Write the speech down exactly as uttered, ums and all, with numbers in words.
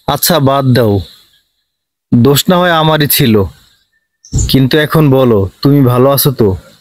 আচ্ছা বাদ দাও, দোষ না হয় আমারই ছিল, কিন্তু এখন বলো তুমি ভালো আছো তো?